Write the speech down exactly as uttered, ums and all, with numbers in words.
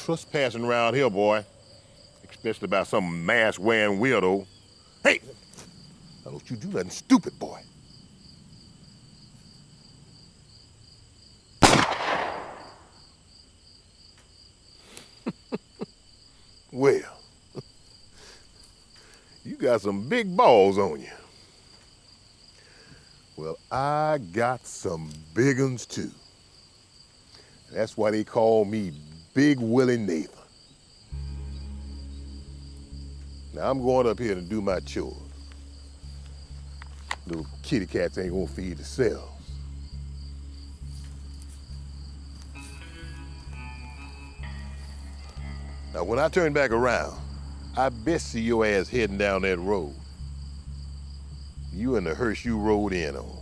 trespassing around here, boy. Especially about some mask-wearing weirdo. Hey! Now don't you do nothing stupid, boy. Well, you got some big balls on you. Well, I got some big uns too. That's why they call me Big Willie Nathan. Now I'm going up here to do my chores. Little kitty cats ain't gonna feed themselves. Now when I turn back around, I best see your ass heading down that road. You in the hearse you rode in on.